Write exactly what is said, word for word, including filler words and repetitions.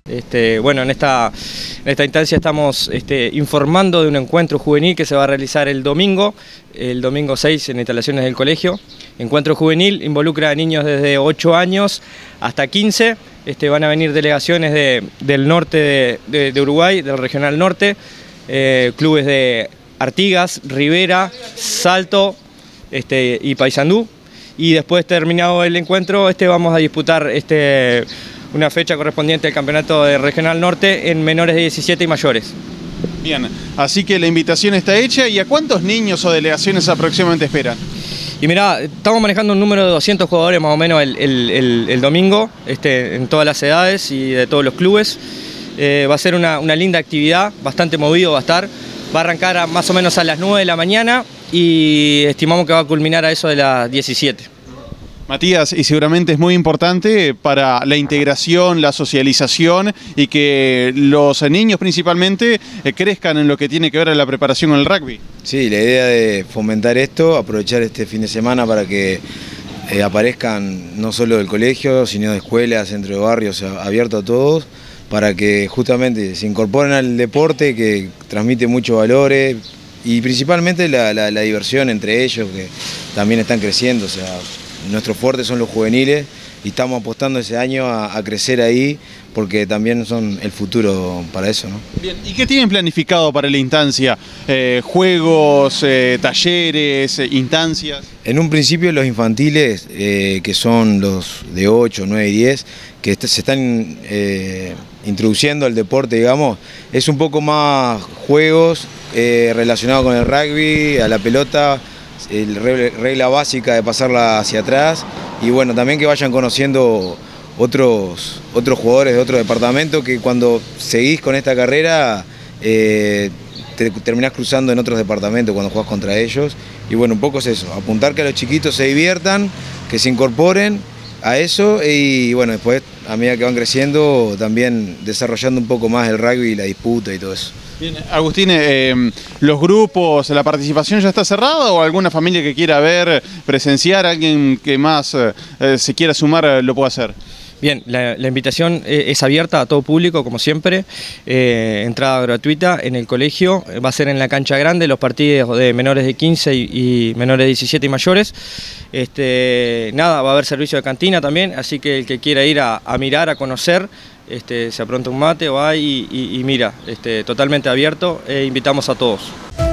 Este, bueno, en esta, en esta instancia estamos este, informando de un encuentro juvenil que se va a realizar el domingo, el domingo seis en instalaciones del colegio. Encuentro juvenil involucra a niños desde ocho años hasta quince. Este, van a venir delegaciones de, del norte de, de, de Uruguay, del regional norte, eh, clubes de Artigas, Rivera, Salto este, y Paysandú. Y después, terminado el encuentro, este, vamos a disputar este, una fecha correspondiente al campeonato de Regional Norte en menores de diecisiete y mayores. Bien, así que la invitación está hecha. ¿Y a cuántos niños o delegaciones aproximadamente esperan? Y mirá, estamos manejando un número de doscientos jugadores más o menos el, el, el, el domingo, este, en todas las edades y de todos los clubes. Eh, va a ser una, una linda actividad, bastante movido va a estar. Va a arrancar a, más o menos a las nueve de la mañana y estimamos que va a culminar a eso de las diecisiete. Matías, y seguramente es muy importante para la integración, la socialización y que los niños principalmente eh, crezcan en lo que tiene que ver a la preparación con el rugby. Sí, la idea de fomentar esto, aprovechar este fin de semana para que eh, aparezcan no solo del colegio, sino de escuelas, centro de barrios, abierto a todos, para que justamente se incorporen al deporte que transmite muchos valores y principalmente la, la, la diversión entre ellos, que también están creciendo. O sea, nuestros fuertes son los juveniles y estamos apostando ese año a, a crecer ahí porque también son el futuro para eso, ¿no? Bien, ¿y qué tienen planificado para la instancia? Eh, ¿Juegos, eh, talleres, eh, instancias? En un principio los infantiles, eh, que son los de ocho, nueve y diez, que se están eh, introduciendo al deporte, digamos, es un poco más juegos eh, relacionados con el rugby, a la pelota, el regla básica de pasarla hacia atrás y bueno, también que vayan conociendo otros, otros jugadores de otro departamento que cuando seguís con esta carrera eh, te terminás cruzando en otros departamentos cuando jugás contra ellos y bueno, un poco es eso, apuntar que a los chiquitos se diviertan, que se incorporen a eso y bueno, después a medida que van creciendo también desarrollando un poco más el rugby y la disputa y todo eso. Bien, Agustín, eh, ¿los grupos, la participación ya está cerrada o alguna familia que quiera ver, presenciar, alguien que más eh, se quiera sumar eh, lo puede hacer? Bien, la, la invitación es abierta a todo público, como siempre, eh, entrada gratuita en el colegio, va a ser en la cancha grande, los partidos de menores de quince y, y menores de diecisiete y mayores. Este, nada, va a haber servicio de cantina también, así que el que quiera ir a, a mirar, a conocer, este, se apronta un mate, va y, y, y mira, este, totalmente abierto, e invitamos a todos.